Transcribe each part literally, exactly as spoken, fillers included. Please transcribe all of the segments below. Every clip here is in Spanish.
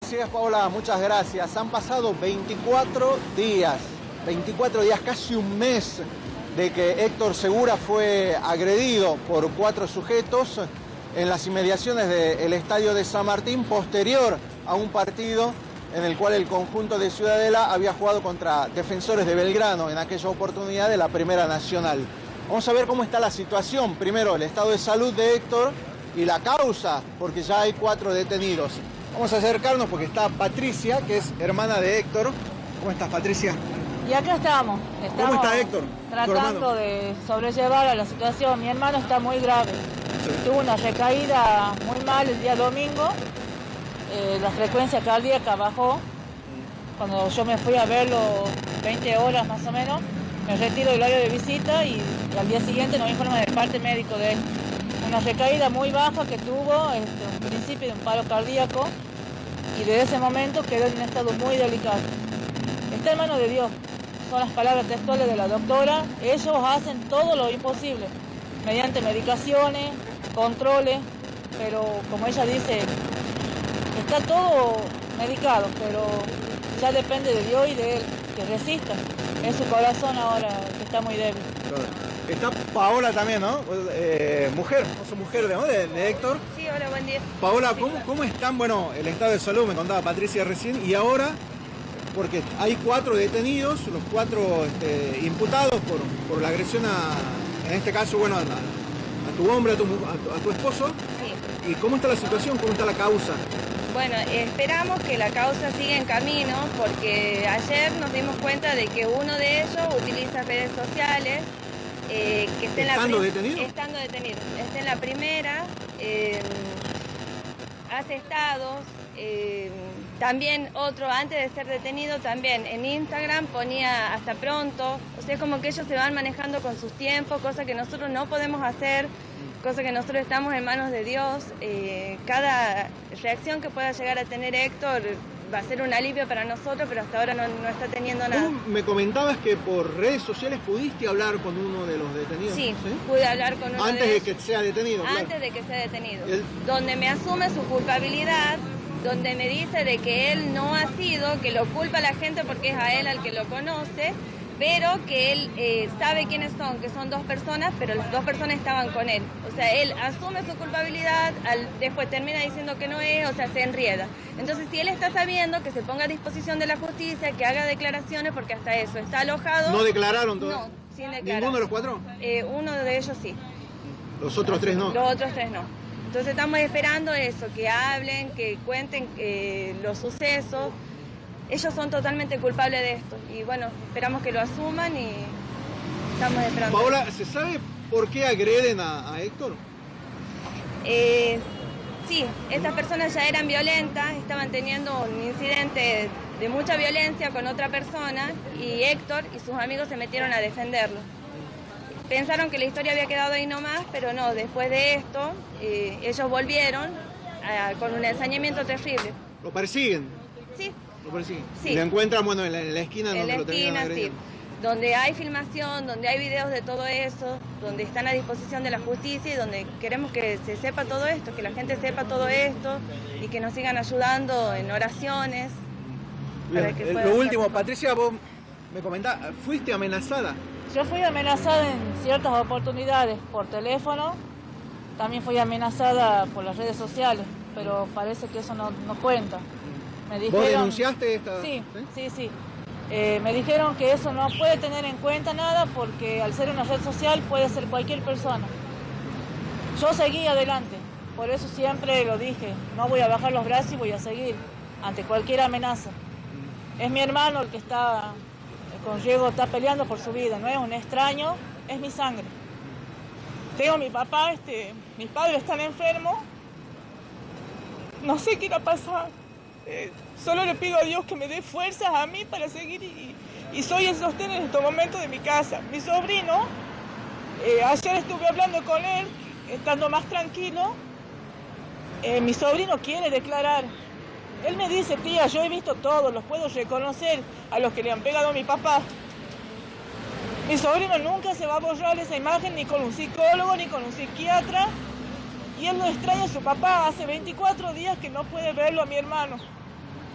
Así es, Paola, muchas gracias. Han pasado veinticuatro días, veinticuatro días, casi un mes de que Héctor Segura fue agredido por cuatro sujetos en las inmediaciones del estadio de San Martín, posterior a un partido en el cual el conjunto de Ciudadela había jugado contra Defensores de Belgrano en aquella oportunidad de la Primera Nacional. Vamos a ver cómo está la situación. Primero, el estado de salud de Héctor y la causa, porque ya hay cuatro detenidos. Vamos a acercarnos porque está Patricia, que es hermana de Héctor. ¿Cómo estás, Patricia? Y acá estamos. estamos ¿Cómo está Héctor? Tratando de sobrellevar a la situación. Mi hermano está muy grave. Sí. Tuvo una recaída muy mal el día domingo. Eh, la frecuencia cardíaca bajó. Cuando yo me fui a verlo, veinte horas más o menos, me retiro del área de visita y, y al día siguiente nos informan del parte médico de él. Una recaída muy baja que tuvo, este, un principio de un paro cardíaco, y desde ese momento quedó en un estado muy delicado. Está en manos de Dios, son las palabras textuales de la doctora. Ellos hacen todo lo imposible, mediante medicaciones, controles, pero como ella dice, está todo medicado, pero ya depende de Dios y de él, que resista. Es su corazón ahora que está muy débil. Está Paola también, ¿no? Eh, mujer, no sos mujer de, ¿no? de, de Héctor. Sí, hola, buen día. Paola, sí, ¿cómo, claro. ¿cómo están, bueno, el estado de salud? Me contaba Patricia recién, y ahora, porque hay cuatro detenidos, los cuatro este, imputados por, por la agresión a, en este caso, bueno, a, a tu hombre, a tu, a, tu, a tu esposo. Sí. ¿Y cómo está la situación? ¿Cómo está la causa? Bueno, esperamos que la causa siga en camino, porque ayer nos dimos cuenta de que uno de ellos utiliza redes sociales. Eh, que esté ¿Estando en la detenido? Estando detenido. Está en la primera, eh, hace estados, eh, también otro, antes de ser detenido, también en Instagram ponía hasta pronto, o sea, como que ellos se van manejando con sus tiempos, cosa que nosotros no podemos hacer, cosa que nosotros estamos en manos de Dios. Eh, cada reacción que pueda llegar a tener Héctor va a ser un alivio para nosotros, pero hasta ahora no, no está teniendo nada. ¿Cómo me comentabas que por redes sociales pudiste hablar con uno de los detenidos? Sí, ¿sí? pude hablar con uno Antes de de ellos. que sea detenido. Antes Claro. de que sea detenido. El... Donde me asume su culpabilidad, donde me dice de que él no ha sido, que lo culpa a la gente porque es a él al que lo conoce, pero que él eh, sabe quiénes son, que son dos personas, pero las dos personas estaban con él. O sea, él asume su culpabilidad, al, después termina diciendo que no es, o sea, se enrieda. Entonces, si él está sabiendo, que se ponga a disposición de la justicia, que haga declaraciones, porque hasta eso está alojado. ¿No declararon todo? No, sin declarar. ¿Ninguno de los cuatro? Eh, uno de ellos sí. Los otros tres no. Los otros tres no. Entonces estamos esperando eso, que hablen, que cuenten eh, los sucesos. Ellos son totalmente culpables de esto y bueno, esperamos que lo asuman y estamos esperando. Paola, ¿se sabe por qué agreden a, a Héctor? Eh, sí, estas personas ya eran violentas, estaban teniendo un incidente de mucha violencia con otra persona y Héctor y sus amigos se metieron a defenderlo. Pensaron que la historia había quedado ahí nomás, pero no, después de esto eh, ellos volvieron a, con un ensañamiento terrible. ¿Lo persiguen? Sí. ¿Lo persiguen? Sí. ¿Y lo encuentran, bueno, en la, en la esquina en donde la lo terminan esquina, agrediendo? sí. Donde hay filmación, donde hay videos de todo eso, donde están a disposición de la justicia y donde queremos que se sepa todo esto, que la gente sepa todo esto y que nos sigan ayudando en oraciones. Para que lo último, hacer. Patricia, vos me comentás, ¿fuiste amenazada? Yo fui amenazada en ciertas oportunidades por teléfono, también fui amenazada por las redes sociales, pero parece que eso no, no cuenta. Me dijeron, ¿Vos denunciaste esta? Sí, sí, sí. sí. Eh, me dijeron que eso no puede tener en cuenta nada porque al ser una red social puede ser cualquier persona. Yo seguí adelante, por eso siempre lo dije, no voy a bajar los brazos y voy a seguir ante cualquier amenaza. Es mi hermano el que está con riesgo, está peleando por su vida, no es un extraño, es mi sangre. Tengo a mi papá, este, mis padres están enfermos, no sé qué irá a pasar. Eh, solo le pido a Dios que me dé fuerzas a mí para seguir y, y soy el sostén en estos momentos de mi casa. Mi sobrino, eh, ayer estuve hablando con él, estando más tranquilo, eh, mi sobrino quiere declarar. Él me dice, tía, yo he visto todo, los puedo reconocer a los que le han pegado a mi papá. Mi sobrino nunca se va a borrar esa imagen ni con un psicólogo ni con un psiquiatra. Y él no extraña a su papá, hace veinticuatro días que no puede verlo a mi hermano.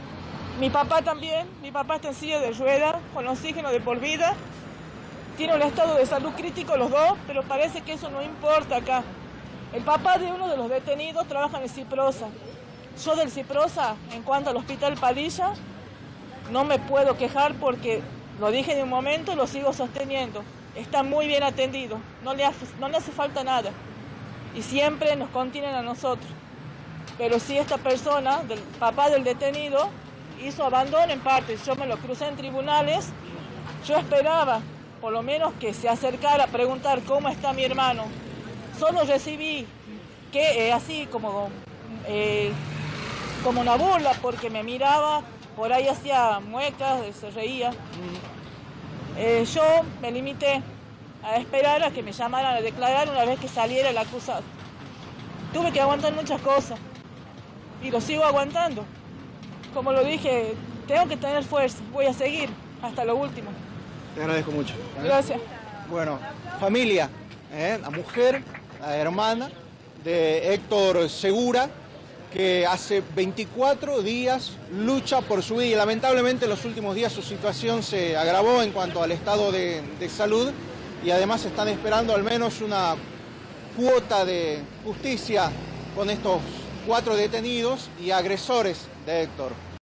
Mi papá también, mi papá está en silla de ruedas, con oxígeno de por vida. Tiene un estado de salud crítico los dos, pero parece que eso no importa acá. El papá de uno de los detenidos trabaja en el Ciprosa. Yo del Ciprosa, en cuanto al Hospital Padilla, no me puedo quejar porque, lo dije en un momento y lo sigo sosteniendo. Está muy bien atendido, no le hace, no le hace falta nada. Y siempre nos contienen a nosotros. Pero sí esta persona, del papá del detenido, hizo abandono en parte. Yo me lo crucé en tribunales. Yo esperaba, por lo menos, que se acercara a preguntar cómo está mi hermano. Solo recibí que eh, así como, eh, como una burla, porque me miraba, por ahí hacía muecas, se reía. Eh, yo me limité a esperar a que me llamaran a declarar una vez que saliera el acusado. Tuve que aguantar muchas cosas y lo sigo aguantando. Como lo dije, tengo que tener fuerza, voy a seguir hasta lo último. Te agradezco mucho. Gracias. Bueno, familia, ¿eh? La mujer, la hermana de Héctor Segura, que hace veinticuatro días lucha por su vida y lamentablemente en los últimos días su situación se agravó en cuanto al estado de, de salud y además están esperando al menos una cuota de justicia con estos cuatro detenidos y agresores de Héctor.